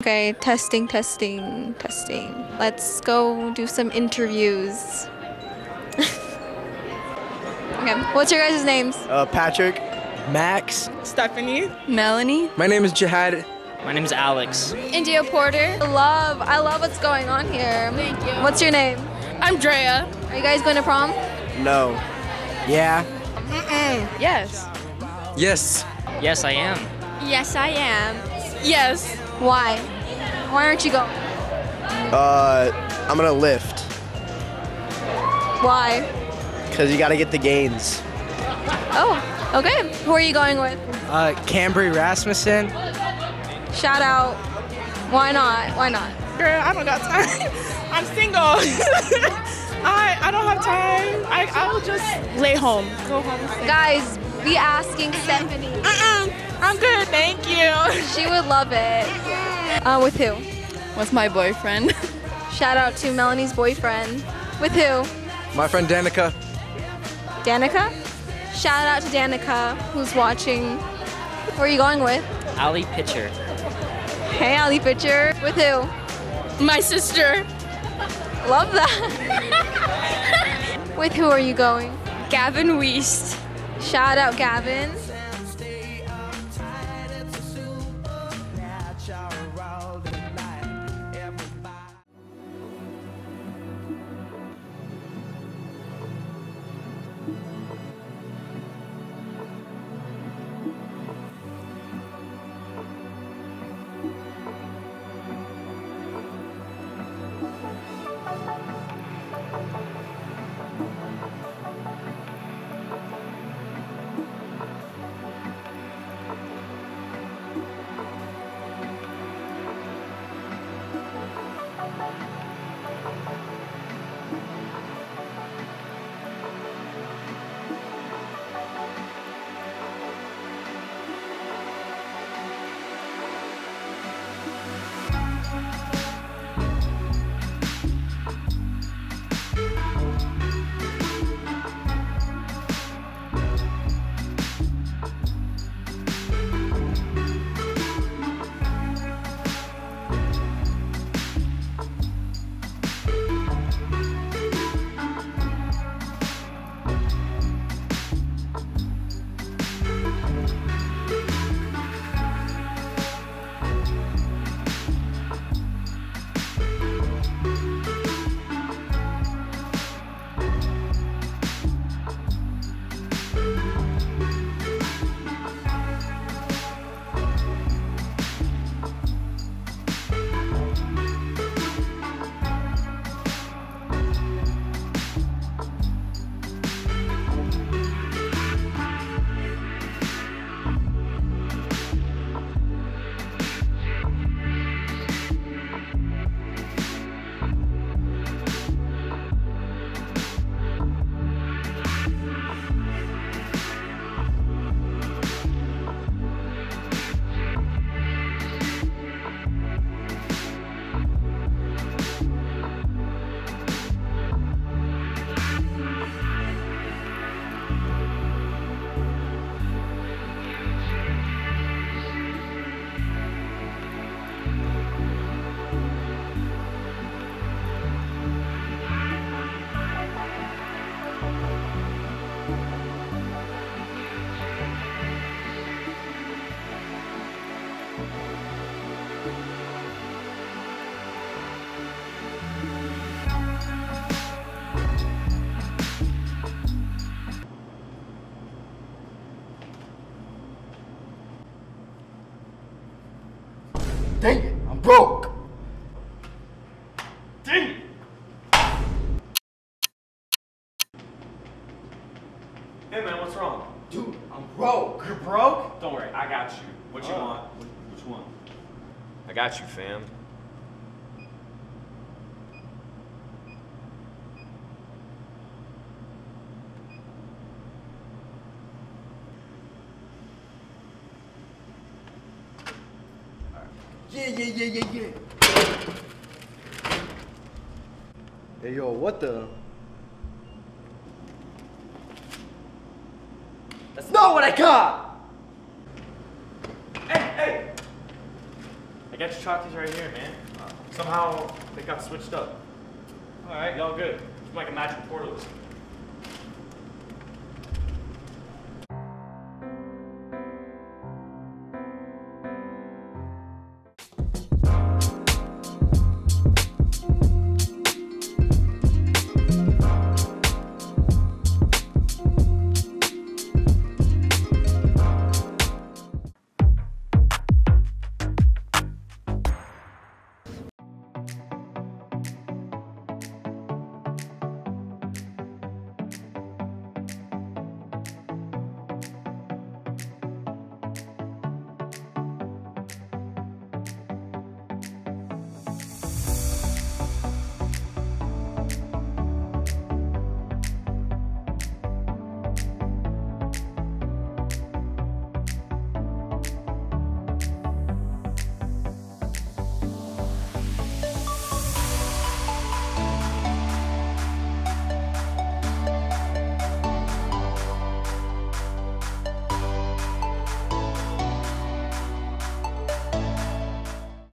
Okay, testing, testing, testing. Let's go do some interviews. Okay, what's your guys' names? Patrick. Max. Stephanie. Melanie. My name is Jihad. My name is Alex. India Porter. I love what's going on here. Thank you. What's your name? I'm Drea. Are you guys going to prom? No. Yeah. Yes. Yes. Yes, I am. Yes, I am. Yes. Why? Why aren't you going? I'm gonna lift. Why? Because you gotta get the gains. Oh, okay. Who are you going with? Cambry Rasmussen. Shout out. Why not? Why not? Girl, I don't got time. I'm single. I don't have time. I'll just lay home. Go home. And stay. Guys, be asking Stephanie. I'm good, thank you. She would love it. With who? With my boyfriend. Shout out to Melanie's boyfriend. With who? My friend Danica. Danica? Shout out to Danica, who's watching. Who are you going with? Ali Pitcher. Hey, Ali Pitcher. With who? My sister. Love that. With who are you going? Gavin Weist. Shout out Gavin. Dang it, I'm broke. Dang it! Hey man, what's wrong? Dude, I'm broke. You're broke? Don't worry, I got you. What you want? Which one? I got you, fam. Yeah. Hey yo, what the? That's not what I got! Hey! I got your chalkies right here, man. Somehow they got switched up. All right, y'all good. It's like a magic portal.